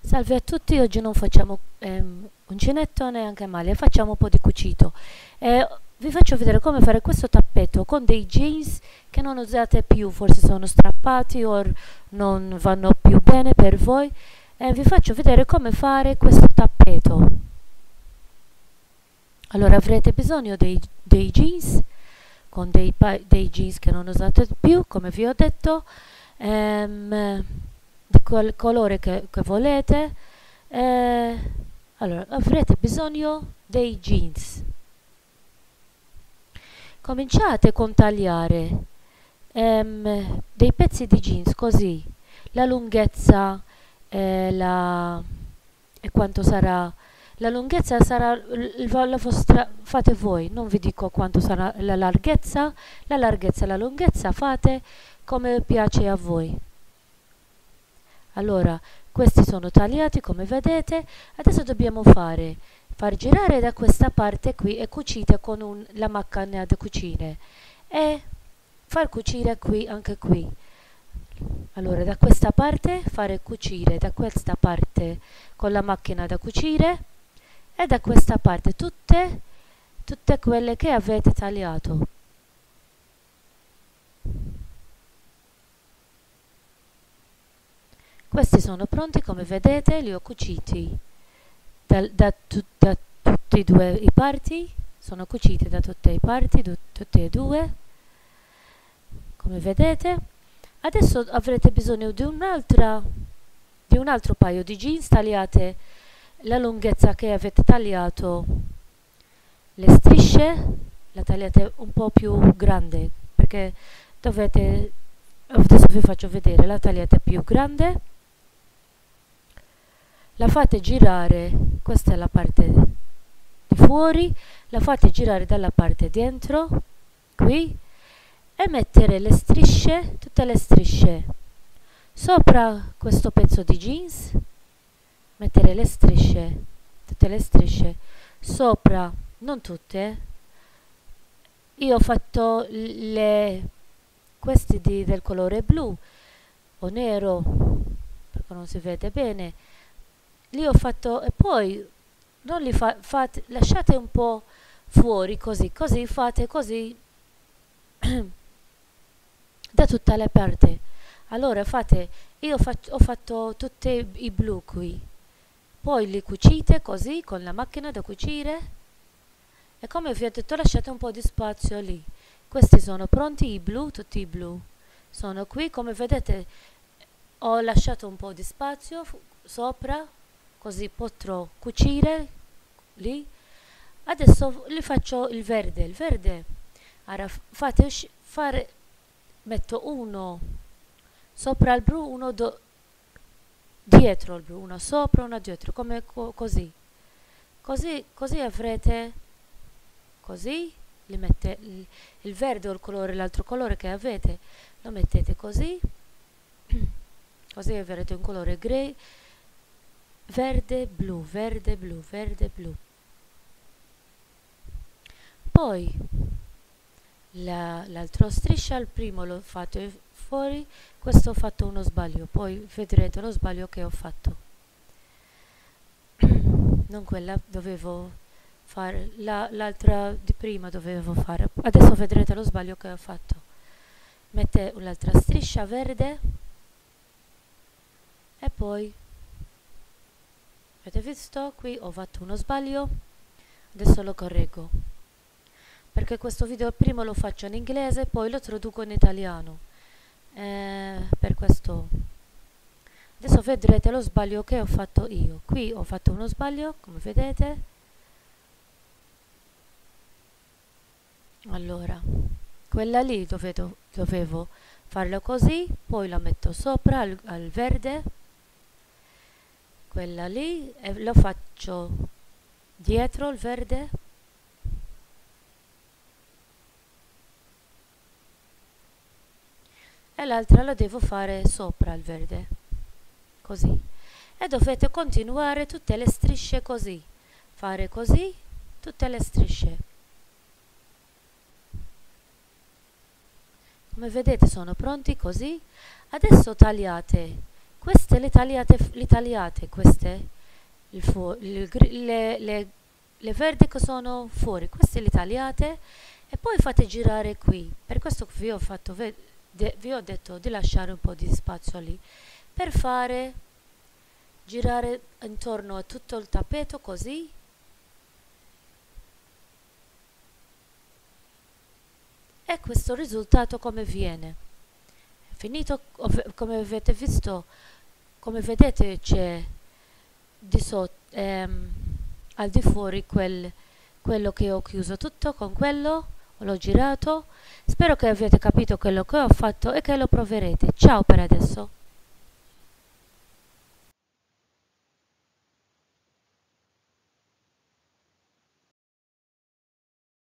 Salve a tutti, oggi non facciamo uncinetto neanche male, facciamo un po' di cucito. Vi faccio vedere come fare questo tappeto con dei jeans che non usate più, forse sono strappati o non vanno più bene per voi. Vi faccio vedere come fare questo tappeto. Allora avrete bisogno dei jeans, con dei jeans che non usate più, come vi ho detto, di quel colore che volete. Allora avrete bisogno dei jeans. Cominciate con tagliare dei pezzi di jeans così, la lunghezza e quanto sarà. La lunghezza sarà la vostra, fate voi, non vi dico quanto sarà la larghezza e la lunghezza fate come piace a voi. Allora, questi sono tagliati come vedete, adesso dobbiamo far girare da questa parte qui e cucite con la macchina da cucire e far cucire qui anche qui. Allora, da questa parte fare cucire, da questa parte con la macchina da cucire e da questa parte tutte quelle che avete tagliato. Questi sono pronti, come vedete, li ho cuciti da tutti e due i parti, sono cuciti da tutte le parti, tutte e due, come vedete. Adesso avrete bisogno di un altro paio di jeans, tagliate la lunghezza che avete tagliato, le strisce, la tagliate un po' più grande, perché adesso vi faccio vedere, la tagliate più grande. La fate girare, questa è la parte di fuori, la fate girare dalla parte dentro, qui, e mettere le strisce, tutte le strisce, sopra questo pezzo di jeans, mettere le strisce, tutte le strisce, sopra, non tutte, io ho fatto questi del colore blu o nero, perché non si vede bene, li ho fatto e poi non li fate, lasciate un po' fuori così fate così da tutte le parti. Allora ho fatto tutti i blu qui, poi li cucite così con la macchina da cucire e come vi ho detto lasciate un po' di spazio lì. Questi sono pronti, i blu, tutti i blu sono qui, come vedete ho lasciato un po' di spazio sopra, così potrò cucire lì. Adesso li faccio il verde. Ora metto uno sopra il blu, uno dietro il blu, uno sopra, uno dietro, come così avrete, così li mette il verde o il colore, l'altro colore che avete, lo mettete così così avrete un colore grey, verde blu, verde blu, verde blu. Poi l'altro striscia, il primo l'ho fatto fuori, questo ho fatto uno sbaglio, poi vedrete lo sbaglio che ho fatto. Non quella dovevo fare, l'altra di prima dovevo fare, adesso vedrete lo sbaglio che ho fatto. Mette un'altra striscia verde e poi avete visto qui ho fatto uno sbaglio, adesso lo correggo perché questo video prima lo faccio in inglese poi lo traduco in italiano, per questo adesso vedrete lo sbaglio che ho fatto io. Qui ho fatto uno sbaglio, come vedete. Allora quella lì dovevo farlo così, poi la metto sopra al verde, quella lì, e lo faccio dietro il verde, e l'altra la devo fare sopra il verde, così. E dovete continuare tutte le strisce così, fare così tutte le strisce. Come vedete sono pronti così. Adesso tagliate queste le tagliate, queste, le verdi che sono fuori, queste le tagliate e poi fate girare qui. Per questo vi ho fatto vi ho detto di lasciare un po' di spazio lì per fare girare intorno a tutto il tappeto così. E questo risultato come viene. Finito, come avete visto, come vedete c'è di sotto, al di fuori quello che ho chiuso tutto con quello, l'ho girato. Spero che avete capito quello che ho fatto e che lo proverete. Ciao per adesso.